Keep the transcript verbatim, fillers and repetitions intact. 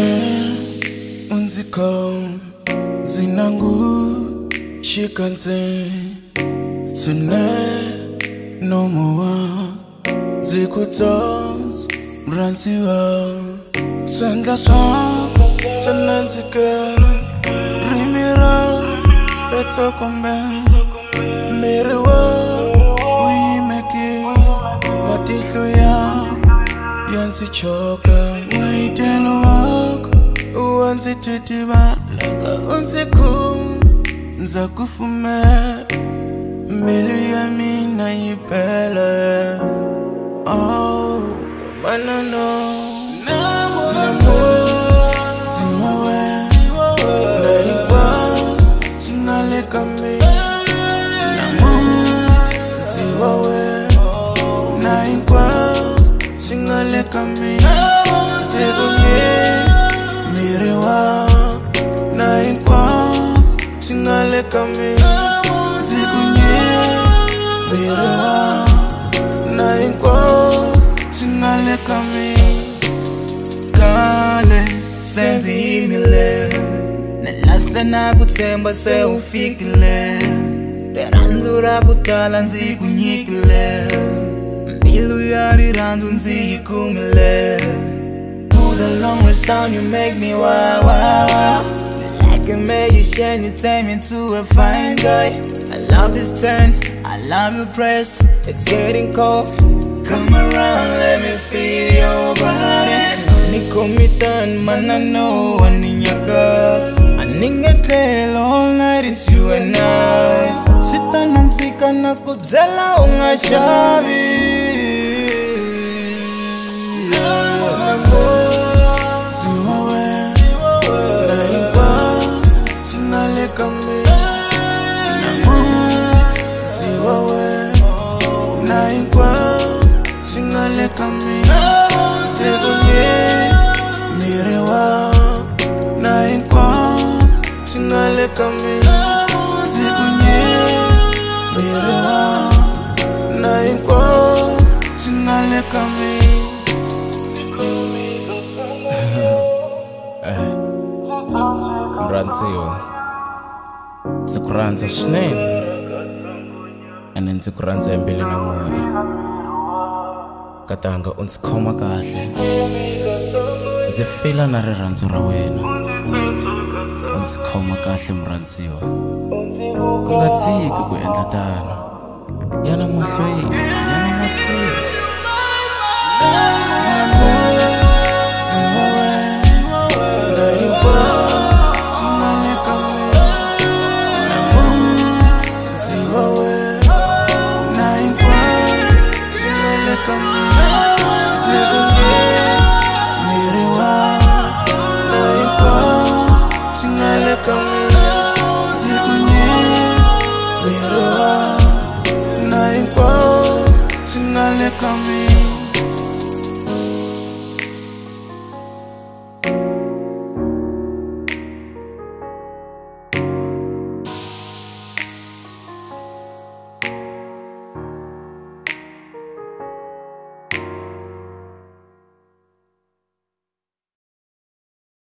Chanel unzikom zinangu shikanze tsune no more zikutons mranziwa senda song tsananzike rimira retokombe miriwa uyimeki matihlu ya yansi choka mwaitelo wako uwanzi titiba laka unzikum nza kufume milu ya mina yipele oh manano namo ziwawe na ibas sinaleka mi namo ziwawe na ibas sinaleka mi zigunye miriwa na ibas sinaleka mi zigunye miriwa na ibas sinaleka mi kale senzi imile nalasa nakuthemba sewufikile rirandzu kutala nzikunyikile mbilu ya rirandzu nziyikumile. To the longest sound you make me wow wow wow. Like a magician you turn me into a fine guy. I love this turn, I love your press. It's getting cold, come around, let me feel your body. Nikomitan man I know aninyaga aningetel all night, it's you and I. Sita nansika na kubzela ungachavi. Singaleka mi zigunye miriwa na inkwa singaleka mi zigunye miriwa na inkwa singaleka mi Mranziwa zikuranza shneni ene nzikuranza embili na moya katanga unzikhoma kahle nzifila na rirhandzu ra wena unzikhoma kahle Mranziwa u nga tshiki ku endla tano yana mahlweni yana mahlweni Singaleka mi